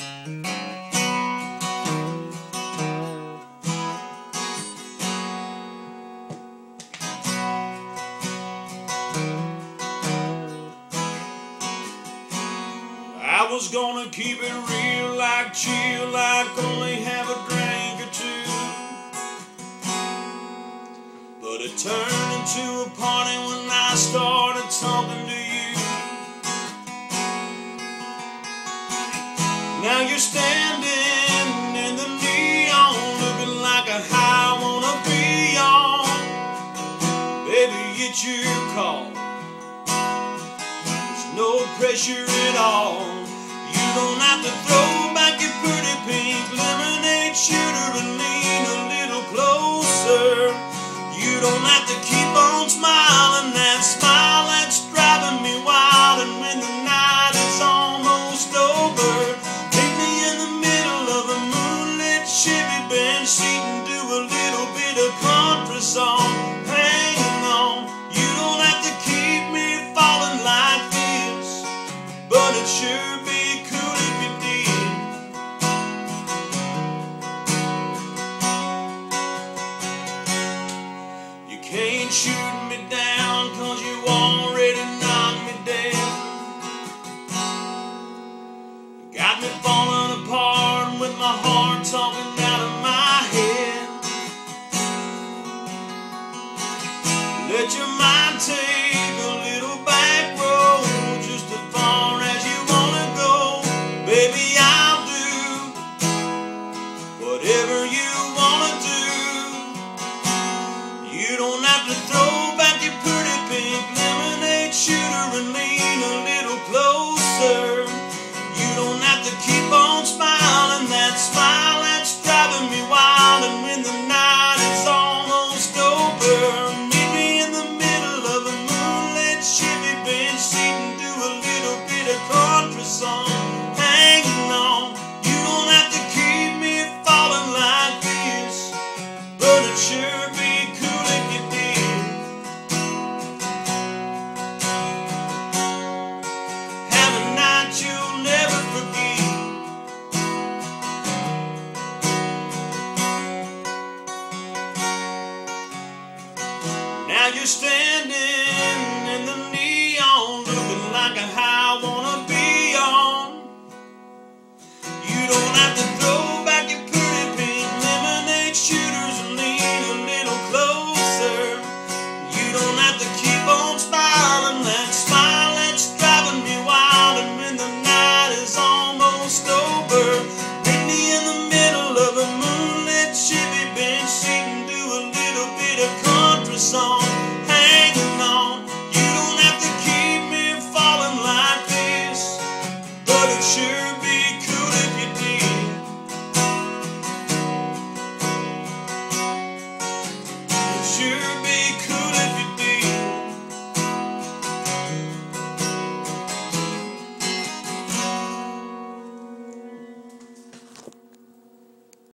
I was gonna keep it real, like chill, like only have a drink or two, but it turned into a party when I started talking to you. Now you're standing in the neon, looking like a high I wanna be on. Baby, it's your call. There's no pressure at all. You don't have to throw back your pretty pink lemonade shooter and lean a little closer. You don't have to keep on smiling, that smile that's driving me wild. And when the night is almost over, meet me in the middle of a moonlit Chevy bench seat and do a little bit of country song. Hang on, you don't have to keep me falling like this, but it sure be cool if you did. You can't shoot me down 'cause you already knocked me dead. You got me falling apart with my heart talking out of my head. Let your mind take a little back road just as far as you wanna go. Baby, I'll do whatever you wanna do. You don't have to throw back your pretty pink lemonade shooter and lean a little closer. You don't have to keep on smiling, that smile that's driving me wild. And when the night is almost over, meet me in the middle of a moonlit Chevy bench seat and do a little bit of country song. Hanging on, you don't have to keep me falling like this, but it sure be cool if you did. Have a night you'll never forget. Now you're standing in the neon, looking like a high I wanna be on. You don't have to throw back your pretty pink lemonade shooters and lean a little closer. You don't have to keep on smiling, that smile that's driving me wild. And when the night is almost over, meet me in the middle of a moonlit Chevy bench seat and do a little bit of country song.